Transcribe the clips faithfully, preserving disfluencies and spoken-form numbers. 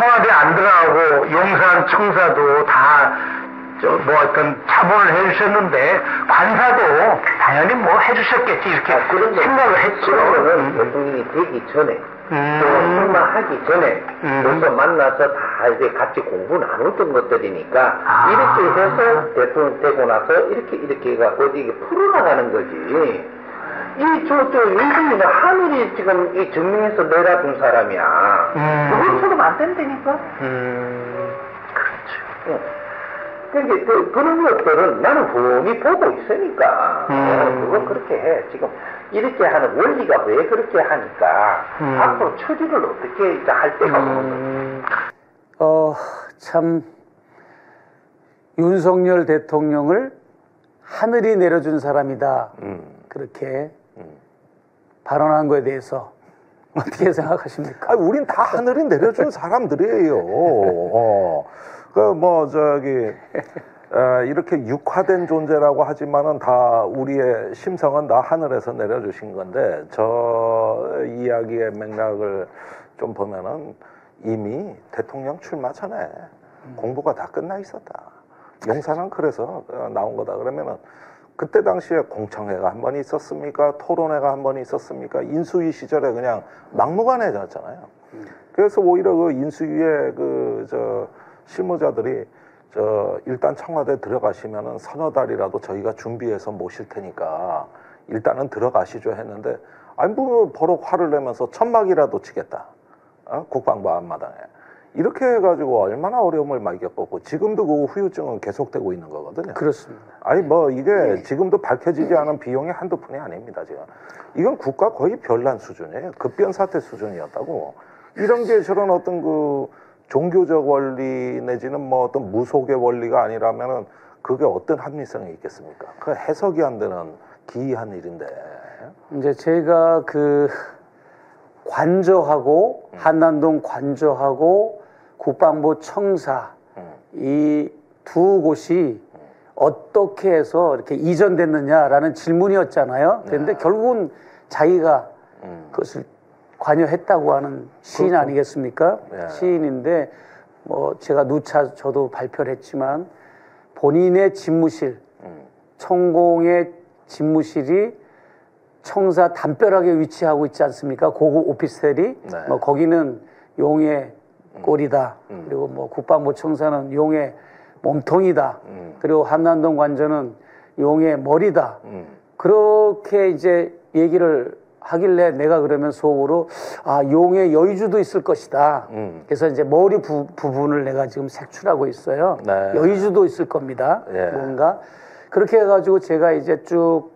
청와대 안 들어가고 용산 청사도 다 저 뭐 어떤 차분을 해주셨는데 관사도 당연히 뭐 해주셨겠지 이렇게 아, 그런 생각을 했죠. 그런 대통령이 되기 전에 음. 또 출마하기 전에 음. 벌써 만나서 다 이제 같이 공부 나눴던 것들이니까 아. 이렇게 해서 대통령 되고 나서 이렇게 이렇게 해갖고 이게 풀어나가는 거지. 이 저 저 윤석열은 하늘이 지금 이 증명해서 내려준 사람이야. 음. 그것처럼 안 된다니까. 음, 그렇죠. 응. 그러니까 그, 그런 것들은 나는 뻔히 보고 있으니까 음. 어, 그거 그렇게 해. 지금 이렇게 하는 원리가 왜 그렇게 하니까 음. 앞으로 처리를 어떻게 이제 할 때가 오는 음. 어, 참 윤석열 대통령을 하늘이 내려준 사람이다. 음. 그렇게 음. 발언한 거에 대해서 어떻게 생각하십니까? 아, 우린 다 하늘이 내려준 사람들이에요. 어. 그 뭐 저기 에, 이렇게 육화된 존재라고 하지만은 다 우리의 심성은 다 하늘에서 내려주신 건데 저 이야기의 맥락을 좀 보면은 이미 대통령 출마 전에 음. 공부가 다 끝나 있었다. 용산은 그래서 나온 거다. 그러면은 그때 당시에 공청회가 한 번 있었습니까? 토론회가 한 번 있었습니까? 인수위 시절에 그냥 막무가내였잖아요. 음. 그래서 오히려 그 인수위의 그 저 실무자들이 저 일단 청와대 들어가시면은 서너 달이라도 저희가 준비해서 모실 테니까 일단은 들어가시죠 했는데 아니 뭐 버럭 화를 내면서 천막이라도 치겠다. 어? 국방부 앞마당에. 이렇게 해가지고 얼마나 어려움을 많이 겪었고 지금도 그 후유증은 계속되고 있는 거거든요. 그렇습니다. 아니 뭐 이게 지금도 밝혀지지 않은 비용이 한두 푼이 아닙니다. 지금 이건 국가 거의 별난 수준이에요. 급변 사태 수준이었다고. 이런 게 저런 어떤 그 종교적 원리 내지는 뭐 어떤 무속의 원리가 아니라면은 그게 어떤 합리성이 있겠습니까? 그 해석이 안 되는 기이한 일인데. 이제 제가 그 관저하고 음. 한남동 관저하고 국방부 청사 음. 이 두 곳이 음. 어떻게 해서 이렇게 이전됐느냐라는 질문이었잖아요. 그런데 네. 결국은 자기가 음. 그것을 관여했다고 하는 시인 그렇죠. 아니겠습니까? 네. 시인인데 뭐 제가 누차 저도 발표를 했지만 본인의 집무실, 음. 천공의 집무실이 청사 담벼락에 위치하고 있지 않습니까? 고급 오피스텔이. 네. 뭐 거기는 용의 꼴이다. 음. 그리고 뭐 국방부 청사는 용의 몸통이다. 음. 그리고 한남동 관저는 용의 머리다. 음. 그렇게 이제 얘기를 하길래 내가 그러면 속으로 아 용의 여의주도 있을 것이다. 음. 그래서 이제 머리 부, 부분을 내가 지금 색출하고 있어요. 네. 여의주도 있을 겁니다. 예. 뭔가 그렇게 해가지고 제가 이제 쭉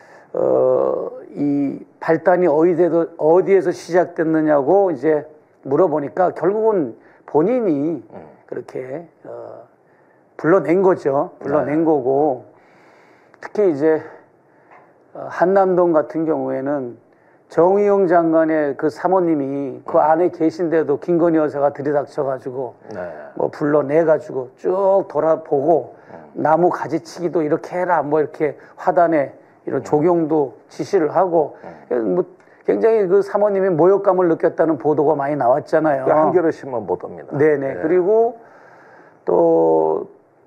어, 이 발단이 어디에서 어디에서 시작됐느냐고 이제 물어보니까 결국은 본인이 음. 그렇게 어, 불러낸 거죠. 불러낸 네. 거고 특히 이제 어, 한남동 같은 경우에는 정의용 장관의 그 사모님이 그 안에 계신데도 김건희 여사가 들이닥쳐가지고 네. 뭐 불러내가지고 쭉 돌아보고 나무 가지치기도 이렇게 해라 뭐 이렇게 화단에 이런 조경도 지시를 하고 뭐 굉장히 그 사모님이 모욕감을 느꼈다는 보도가 많이 나왔잖아요. 한겨레 신문 보도입니다. 네네. 네. 그리고 또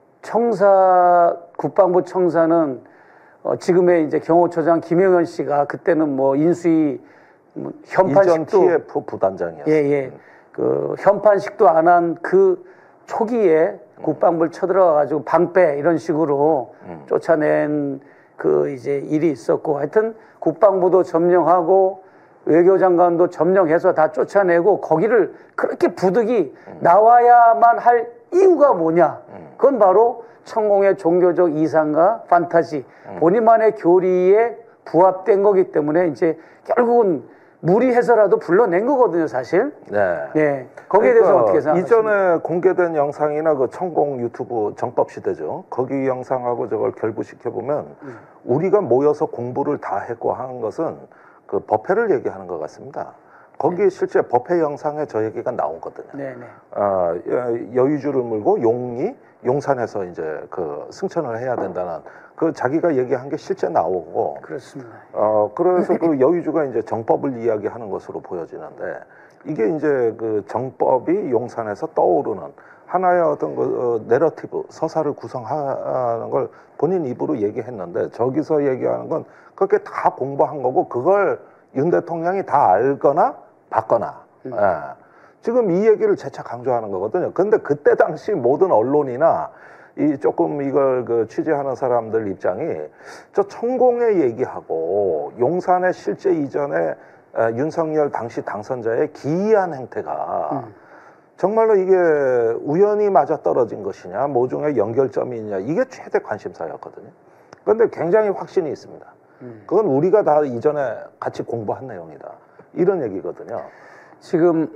청사 국방부 청사는 어, 지금의 이제 경호처장 김영현 씨가 그때는 뭐 인수위 뭐 현판식도 이전 티에프 부단장이었어요. 예예 그 현판식도 안 한 그 초기에 음. 국방부를 쳐들어가가지고 방패 이런 식으로 음. 쫓아낸 그 이제 일이 있었고 하여튼 국방부도 점령하고 외교장관도 점령해서 다 쫓아내고 거기를 그렇게 부득이 음. 나와야만 할 이유가 뭐냐? 음. 그건 바로 천공의 종교적 이상과 판타지, 음. 본인만의 교리에 부합된 거기 때문에 이제 결국은 무리해서라도 불러낸 거거든요, 사실. 네. 네. 거기에 그러니까 대해서 어떻게 생각하십니까? 이전에 공개된 영상이나 그 천공 유튜브 정법시대죠. 거기 영상하고 저걸 결부시켜 보면 음. 우리가 모여서 공부를 다 했고 하는 것은 그 법회를 얘기하는 것 같습니다. 거기에 네. 실제 법회 영상에 저 얘기가 나오거든요. 네네. 어, 여의주를 물고 용이 용산에서 이제 그 승천을 해야 된다는 그 자기가 얘기한 게 실제 나오고. 그렇습니다. 어, 그래서 그 여의주가 이제 정법을 이야기하는 것으로 보여지는데 이게 이제 그 정법이 용산에서 떠오르는 하나의 어떤 그 어, 내러티브, 서사를 구성하는 걸 본인 입으로 얘기했는데 저기서 얘기하는 건 그렇게 다 공부한 거고 그걸 윤 대통령이 다 알거나 봤거나 음. 예. 지금 이 얘기를 재차 강조하는 거거든요. 근데 그때 당시 모든 언론이나 이 조금 이걸 그 취재하는 사람들 입장이 저 천공의 얘기하고 용산의 실제 이전에 에, 윤석열 당시 당선자의 기이한 행태가 음. 정말로 이게 우연히 맞아 떨어진 것이냐, 모종의 연결점이 있냐, 이게 최대 관심사였거든요. 그런데 굉장히 확신이 있습니다. 음. 그건 우리가 다 이전에 같이 공부한 내용이다. 이런 얘기거든요. 지금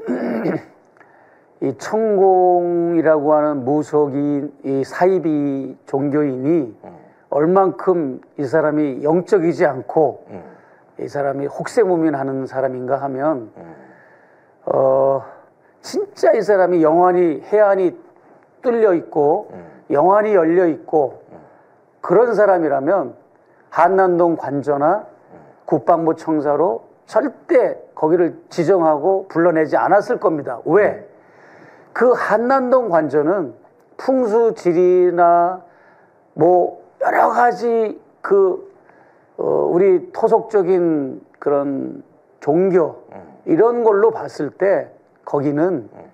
이 천공이라고 하는 무속인, 이 사이비 종교인이 음. 얼만큼 이 사람이 영적이지 않고 음. 이 사람이 혹세무민하는 사람인가 하면 음. 어 진짜 이 사람이 영안이 해안이 뚫려 있고 음. 영안이 열려 있고 음. 그런 사람이라면 한남동 관저나 음. 국방부 청사로 절대 거기를 지정하고 불러내지 않았을 겁니다. 왜? 음. 그 한남동 관저는 풍수지리나 뭐 여러 가지 그 어 우리 토속적인 그런 종교 음. 이런 걸로 봤을 때 거기는 음.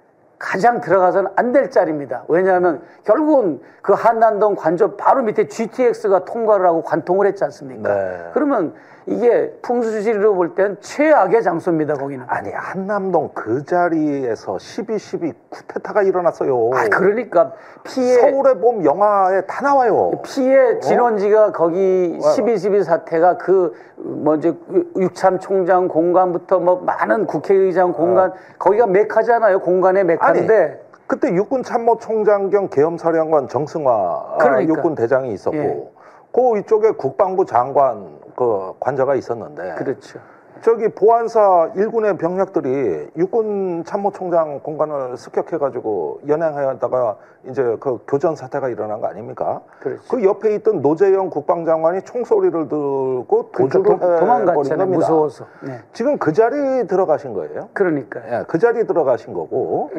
가장 들어가서는 안 될 자리입니다. 왜냐하면 결국은 그 한남동 관저 바로 밑에 지티엑스가 통과를 하고 관통을 했지 않습니까? 네. 그러면 이게 풍수지리로 볼 땐 최악의 장소입니다. 거기는. 아니 한남동 그 자리에서 십이 십이 쿠데타가 일어났어요. 아 그러니까 피해 서울에 보면 영화에 다 나와요. 피해 진원지가 어? 거기 십이 십이 사태가 그 먼저 육참 총장 공간부터 뭐 많은 국회의장 공간 어. 거기가 메카잖아요. 공간의 메카인데. 아니, 그때 육군 참모총장 겸 계엄사령관 정승화 그러니까. 육군 대장이 있었고. 예. 그 이쪽에 국방부 장관 그 관저가 있었는데 그렇죠. 저기 보안사 일군의 병력들이 육군 참모총장 공간을 습격해가지고 연행하다가 이제 그 교전 사태가 일어난 거 아닙니까? 그렇죠. 그 옆에 있던 노재영 국방장관이 총소리를 들고 도주를 그러니까 도망갔잖아요. 겁니다. 무서워서. 네. 지금 그 자리에 들어가신 거예요. 그러니까. 예, 그 자리에 들어가신 거고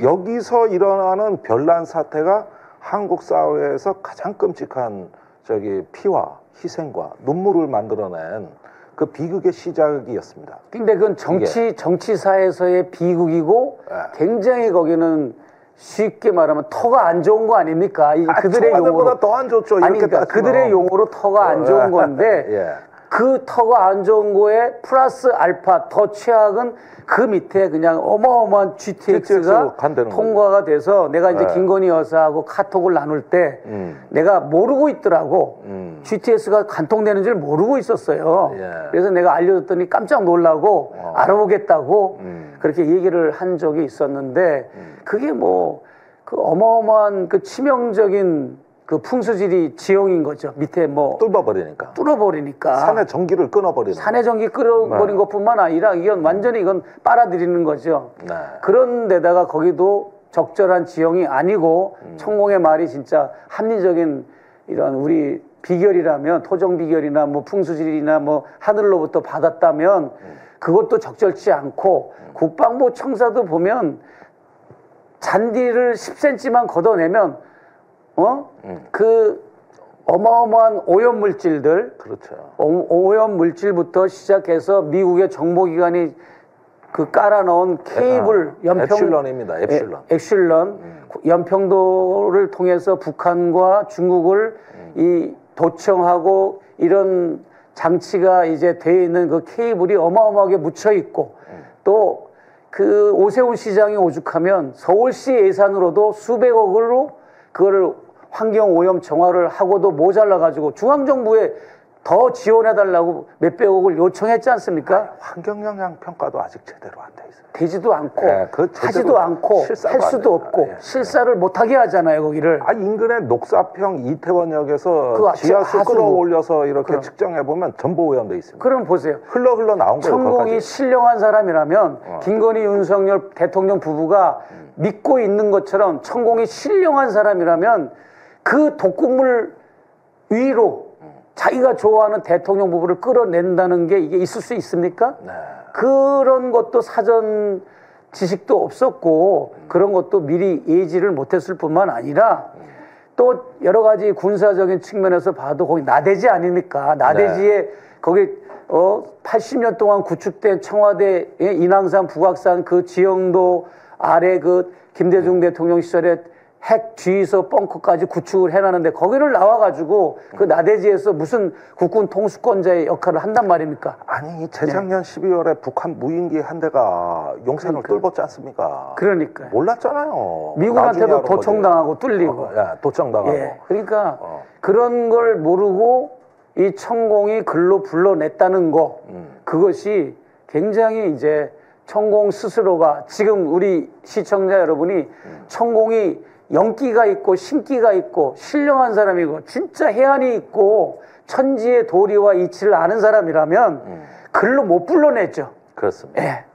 여기서 일어나는 별난 사태가 한국 사회에서 가장 끔찍한 저기 피와 희생과 눈물을 만들어낸 그 비극의 시작이었습니다. 근데 그건 정치, 이게. 정치사에서의 비극이고 네. 굉장히 거기는 쉽게 말하면 터가 안 좋은 거 아닙니까? 이 아, 그들의 용어로. 더 안 좋죠. 아니, 그러니까 그들의 용어로 터가 안 좋은 건데 예. 그 터가 안 좋은 거에 플러스 알파 더 최악은 그 밑에 그냥 어마어마한 지티엑스가 통과가 돼서 내가 이제 네. 김건희 여사하고 카톡을 나눌 때 음. 내가 모르고 있더라고. 음. 지티엑스가 관통되는 줄 모르고 있었어요. 예. 그래서 내가 알려줬더니 깜짝 놀라고 어. 알아보겠다고 음. 그렇게 얘기를 한 적이 있었는데 음. 그게 뭐 그 어마어마한 그 치명적인 그 풍수지리 지형인 거죠. 밑에 뭐 뚫어버리니까. 뚫어버리니까. 산의 전기를 끊어버리는. 산의 전기 끊어버린 네. 것뿐만 아니라 이건 완전히 이건 빨아들이는 거죠. 네. 그런 데다가 거기도 적절한 지형이 아니고 음. 천공의 말이 진짜 합리적인 이런 우리 비결이라면 토종 비결이나 뭐 풍수지리나 뭐 하늘로부터 받았다면 음. 그것도 적절치 않고 음. 국방부 청사도 보면 잔디를 십 센티미터만 걷어내면 어? 음. 그 어마어마한 오염 물질들, 그렇죠. 오염 물질부터 시작해서 미국의 정보기관이 그 깔아놓은 케이블 아, 연평 엡실런입니다. 엡실런. 에, 엡실런 음. 연평도를 통해서 북한과 중국을 음. 이 도청하고 이런 장치가 이제 돼 있는 그 케이블이 어마어마하게 묻혀 있고 음. 또 그 오세훈 시장이 오죽하면 서울시 예산으로도 수백억으로 그거를 환경오염 정화를 하고도 모자라가지고 중앙정부에 더 지원해달라고 몇백억을 요청했지 않습니까? 아니, 환경영향 평가도 아직 제대로 안 돼 있어요. 되지도 않고 네, 그 하지도 않고 할 수도 없고 예. 실사를 못하게 하잖아요 거기를. 아 인근의 녹사평 이태원역에서 그 지하수 끌어올려서 이렇게 그럼. 측정해보면 전부 오염돼 있습니다. 그럼 보세요. 흘러 흘러 나온 거예요. 천공이 신령한 사람이라면 어. 김건희 윤석열 대통령 부부가 음. 믿고 있는 것처럼 천공이 신령한 사람이라면 그 독극물 위로 자기가 좋아하는 대통령 부부를 끌어낸다는 게 이게 있을 수 있습니까? 네. 그런 것도 사전 지식도 없었고 음. 그런 것도 미리 예지를 못했을 뿐만 아니라 음. 또 여러 가지 군사적인 측면에서 봐도 거기 나대지 아닙니까? 나대지에 네. 거기 어 팔십 년 동안 구축된 청와대 인왕산 북악산 그 지형도 아래 그 김대중 음. 대통령 시절에 핵 주위서 벙커까지 구축을 해놨는데 거기를 나와가지고 그 나대지에서 무슨 국군 통수권자의 역할을 한단 말입니까? 아니 재작년 네. 십이월에 북한 무인기 한 대가 용산을 그러니까. 뚫었지 않습니까? 그러니까 몰랐잖아요. 미국한테도 도청당하고 뚫리고 어, 야, 도청당하고 예. 그러니까 어. 그런 걸 모르고 이 천공이 글로 불러냈다는 거 음. 그것이 굉장히 이제 천공 스스로가 지금 우리 시청자 여러분이 음. 천공이 영기가 있고 신기가 있고 신령한 사람이고 진짜 해안이 있고 천지의 도리와 이치를 아는 사람이라면 음. 글로 못 불러냈죠. 그렇습니다. 예.